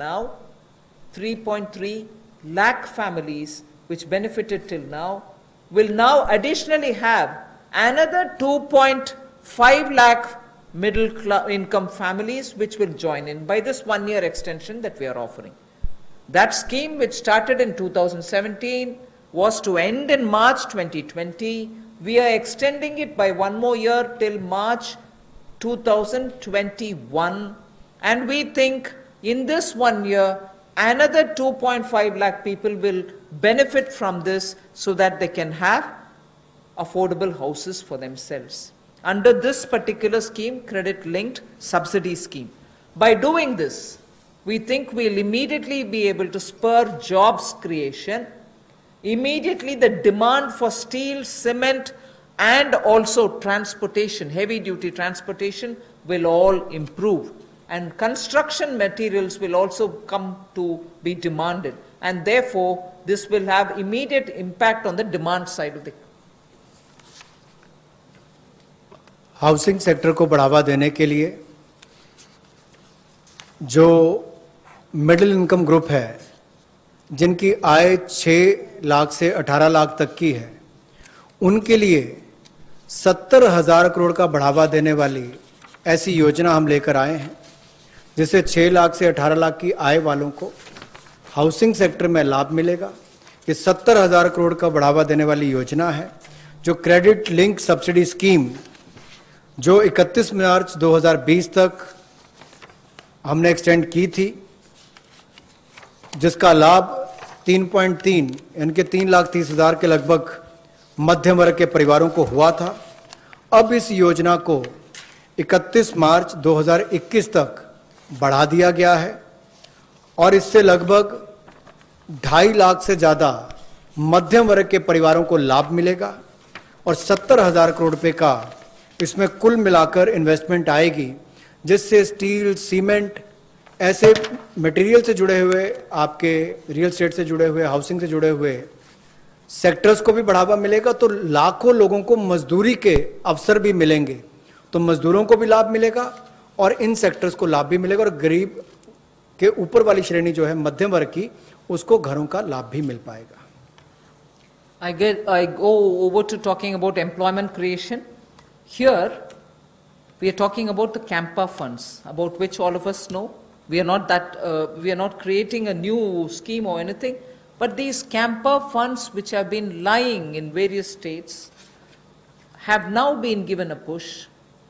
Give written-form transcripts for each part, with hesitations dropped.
now, 3.3 lakh families which benefited till now, will now additionally have another 2.5 lakh middle income families which will join in by this 1-year extension that we are offering. That scheme, which started in 2017, was to end in March 2020. We are extending it by 1 more year till March 2021, and we think in this 1 year another 2.5 lakh people will benefit from this so that they can have affordable houses for themselves under this particular scheme, credit linked subsidy scheme. By doing this, we think we'll immediately be able to spur jobs creation. Immediately the demand for steel, cement, and also transportation, heavy duty transportation, will all improve, and construction materials will also come to be demanded, and therefore this will have immediate impact on the demand side of the housing sector को बढ़ावा देने के लिए जो middle income group है, जिनकी आय 6 लाख से 18 लाख तक की है, उनके लिए 70,000 करोड़ का बढ़ावा देने वाली ऐसी योजना हम लेकर आए हैं, जिससे 6 लाख से 18 लाख की आय वालों को हाउसिंग सेक्टर में लाभ मिलेगा। ये 70,000 करोड़ का बढ़ावा देने वाली योजना है, जो क्रेडिट लिंक सब्सिडी स्कीम जो 31 मार्च 2020 तक हमने एक्सटेंड की थी, जिसका लाभ 3.3 यानी कि 3,30,000 के लगभग मध्यम वर्ग के परिवारों को हुआ था। अब इस योजना को 31 मार्च 2021 तक बढ़ा दिया गया है और इससे लगभग 2.5 लाख से ज़्यादा मध्यम वर्ग के परिवारों को लाभ मिलेगा और 70,000 करोड़ रुपए का इसमें कुल मिलाकर इन्वेस्टमेंट आएगी, जिससे स्टील, सीमेंट, ऐसे मटेरियल से जुड़े हुए, आपके रियल एस्टेट से जुड़े हुए, हाउसिंग से जुड़े हुए सेक्टर्स को भी बढ़ावा मिलेगा। तो लाखों लोगों को मजदूरी के अवसर भी मिलेंगे, तो मजदूरों को भी लाभ मिलेगा और इन सेक्टर्स को लाभ भी मिलेगा, और गरीब के ऊपर वाली श्रेणी जो है मध्यम वर्ग की, उसको घरों का लाभ भी मिल पाएगा। I go over to talking about employment creation. Here, we are talking about the Campa funds, about which all of us know. We are not creating a new scheme or anything, but these Campa funds, which have been lying in various states, have now been given a push.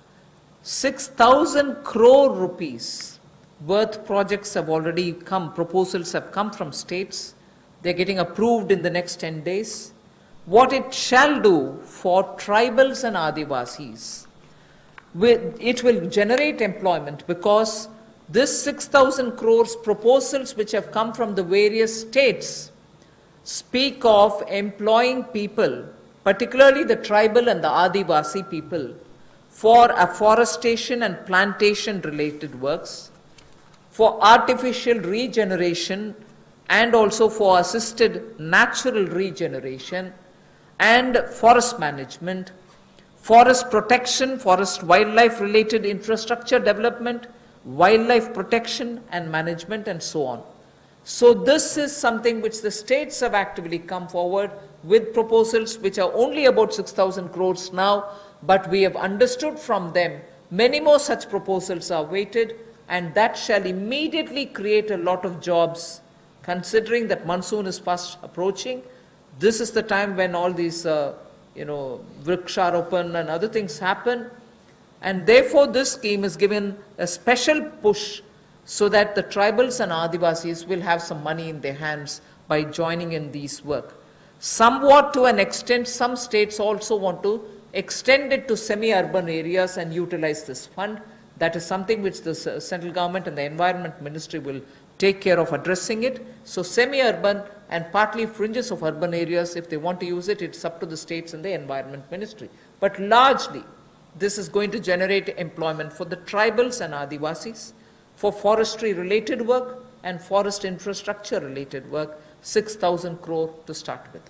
6,000 crore rupees worth projects have already come, proposals have come from states. They're getting approved in the next 10 days. What it shall do for tribals and Adivasis, it will generate employment, because this 6,000 crores proposals which have come from the various states speak of employing people, particularly the tribal and the Adivasi people, for afforestation and plantation related works, for artificial regeneration and also for assisted natural regeneration, and forest management, forest protection, forest wildlife related infrastructure development, wildlife protection and management, and so on. So this is something which the states have actively come forward with proposals which are only about 6,000 crores now, but we have understood from them many more such proposals are waited, and that shall immediately create a lot of jobs, considering that monsoon is fast approaching. This is the time when all these, Vriksharopan and other things happen. And therefore, this scheme is given a special push so that the tribals and Adivasis will have some money in their hands by joining in these work. Somewhat to an extent, some states also want to extend it to semi-urban areas and utilize this fund. That is something which the central government and the Environment Ministry will take care of addressing it. So semi-urban and partly fringes of urban areas, if they want to use it, it's up to the states and the Environment Ministry. But largely, this is going to generate employment for the tribals and Adivasis, for forestry related work and forest infrastructure related work, 6,000 crore to start with.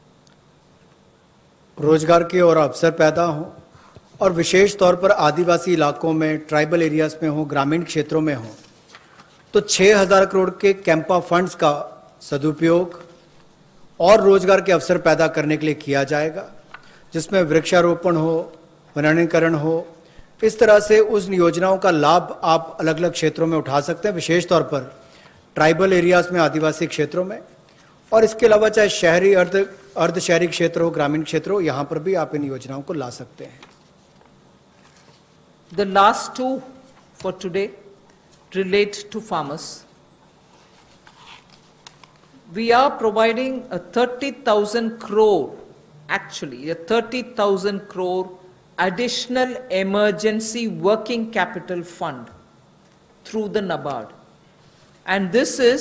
रोजगार के और अवसर पैदा हों, और विशेष तौर पर आदिवासी इलाकों में, ट्राइबल एरियाज में हो, ग्रामीण क्षेत्रों में हो, तो 6,000 करोड़ के कैंपा फंड्स का सदुपयोग और रोजगार के अवसर पैदा करने के लिए किया जाएगा, जिसमें वृक्षारोपण हो, वनीकरण हो। इस तरह से उस योजनाओं का लाभ आप अलग अलग क्षेत्रों में उठा सकते हैं, विशेष तौर पर ट्राइबल एरियाज में, आदिवासी क्षेत्रों में, और इसके अलावा चाहे शहरी अर्ध शहरी क्षेत्र हो, ग्रामीण क्षेत्र हो, यहां पर भी आप इन योजनाओं को ला सकते हैं। The last two for today relate to farmers. We are providing a 30,000 crore, actually a 30,000 crore additional emergency working capital fund through the NABARD. And this is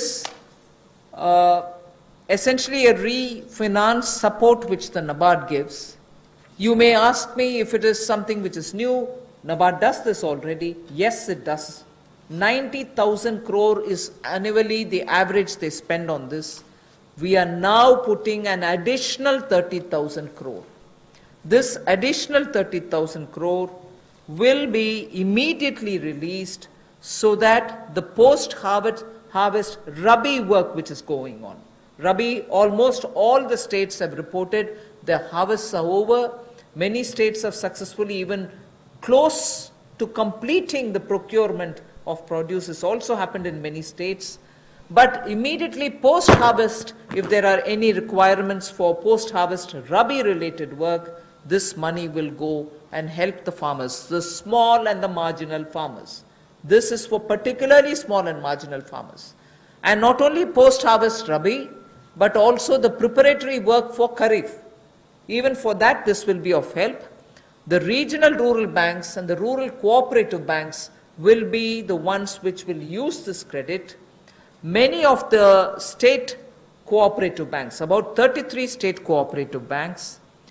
essentially a refinance support which the NABARD gives. You may ask me if it is something which is new. NABARD does this already. Yes, it does. 90,000 crore is annually the average they spend on this. We are now putting an additional 30,000 crore. This additional 30,000 crore will be immediately released so that the post-harvest Rabi work which is going on. Rabi, almost all the states have reported their harvests are over. Many states have successfully even close to completing the procurement of produce. This also happened in many states. But immediately post-harvest, if there are any requirements for post-harvest Rabi-related work, this money will go and help the farmers, the small and the marginal farmers. This is for particularly small and marginal farmers. And not only post-harvest Rabi, but also the preparatory work for Kharif. Even for that, this will be of help. The regional rural banks and the rural cooperative banks will be the ones which will use this credit. Many of the state cooperative banks, about 33 state cooperative banks,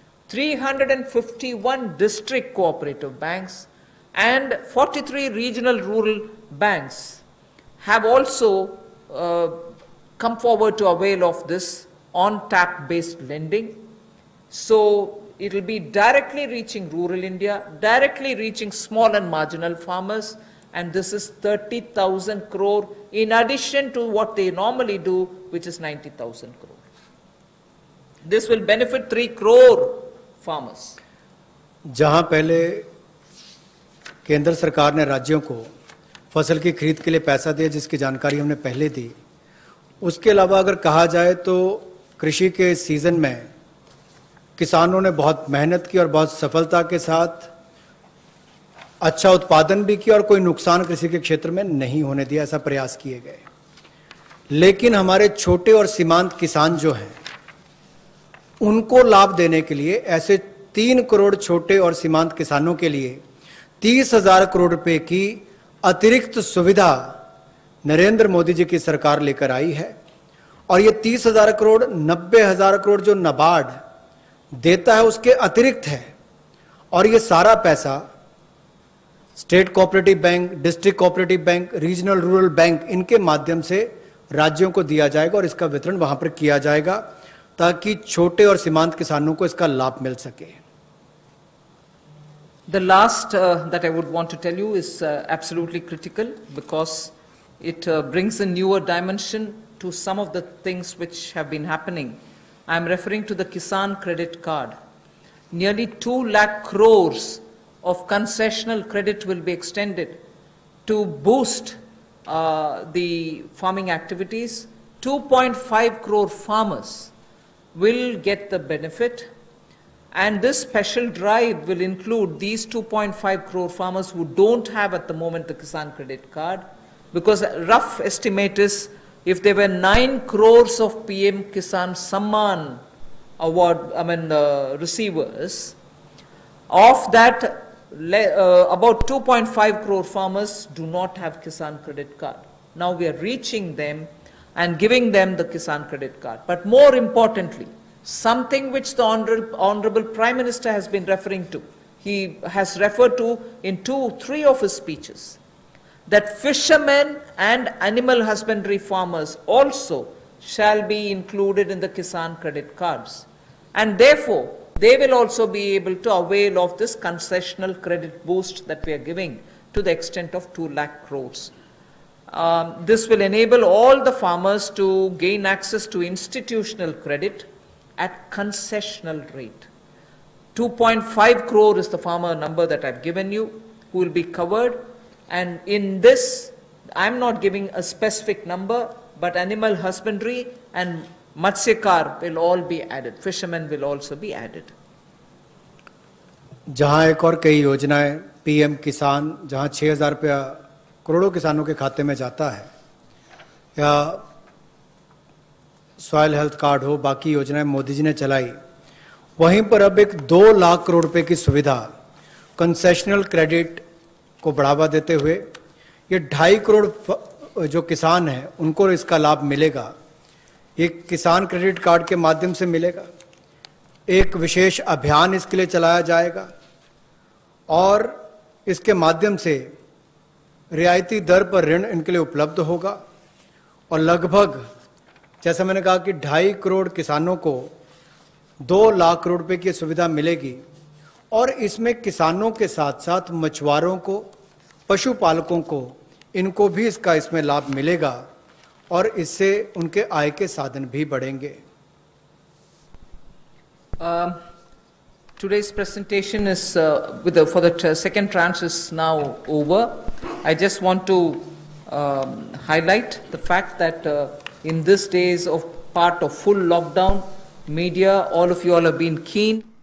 351 district cooperative banks, and 43 regional rural banks have also come forward to avail of this on-tap based lending. So it will be directly reaching rural India, directly reaching small and marginal farmers, and this is 30,000 crore in addition to what they normally do, which is 90,000 crore. This will benefit 3 crore farmers. जहां पहले केंद्र सरकार ने राज्यों को फसल की खरीद के लिए पैसा दिया, जिसकी जानकारी हमने पहले दी, उसके अलावा अगर कहा जाए तो कृषि के सीजन में किसानों ने बहुत मेहनत की और बहुत सफलता के साथ अच्छा उत्पादन भी किया और कोई नुकसान कृषि के क्षेत्र में नहीं होने दिया, ऐसा प्रयास किए गए। लेकिन हमारे छोटे और सीमांत किसान जो हैं, उनको लाभ देने के लिए ऐसे 3 करोड़ छोटे और सीमांत किसानों के लिए 30,000 करोड़ रुपए की अतिरिक्त सुविधा नरेंद्र मोदी जी की सरकार लेकर आई है। और ये 30,000 करोड़ 90,000 करोड़ जो नाबार्ड देता है उसके अतिरिक्त है, और ये सारा पैसा state cooperative bank, district cooperative bank, regional rural bank, इनके माध्यम से राज्यों को दिया जाएगा और इसका वितरण वहां पर किया जाएगा ताकि छोटे और सीमांत किसानों को इसका लाभ मिल सके। The last that I would want to tell you is absolutely critical because it brings a newer dimension to some of the things which have been happening. I am referring to the Kisan Credit Card. Nearly 2 lakh crores of concessional credit will be extended to boost the farming activities. 2.5 crore farmers will get the benefit. And this special drive will include these 2.5 crore farmers who don't have at the moment the Kisan Credit Card, because a rough estimate is if there were 9 crores of PM Kisan Samman award, receivers, of that about 2.5 crore farmers do not have Kisan Credit Card. Now we are reaching them and giving them the Kisan Credit Card. But more importantly, something which the Honorable Prime Minister has been referring to, he has referred to in 2-3 of his speeches, that fishermen and animal husbandry farmers also shall be included in the Kisan Credit Cards. And therefore, they will also be able to avail of this concessional credit boost that we are giving to the extent of 2 lakh crores. This will enable all the farmers to gain access to institutional credit at concessional rate. 2.5 crore is the farmer number that I've given you, who will be covered. And in this, I'm not giving a specific number, but animal husbandry and Matsyakar will all be added. Fishermen will also be added. जहां एक और कई योजनाएं PM किसान, जहां 6,000 रुपया करोड़ों किसानों के खाते में जाता है, या सॉइल हेल्थ कार्ड हो, बाकी योजनाएं मोदी जी ने चलाई, वहीं पर अब एक 2 लाख करोड़ रुपए की सुविधा कंसेशनल क्रेडिट को बढ़ावा देते हुए ये 2.5 करोड़ जो किसान हैं उनको इसका लाभ मिलेगा। ये किसान क्रेडिट कार्ड के माध्यम से मिलेगा। एक विशेष अभियान इसके लिए चलाया जाएगा और इसके माध्यम से रियायती दर पर ऋण इनके लिए उपलब्ध होगा और लगभग, जैसा मैंने कहा कि 2.5 करोड़ किसानों को 2 लाख करोड़ रुपए की सुविधा मिलेगी और इसमें किसानों के साथ साथ मछुआरों को, पशुपालकों को, इनको भी इसमें लाभ मिलेगा और इससे उनके आय के साधन भी बढ़ेंगे। Today's presentation is for the second tranche is now over. I just want to highlight the fact that in these days of part of full lockdown, media, all of you all have been keen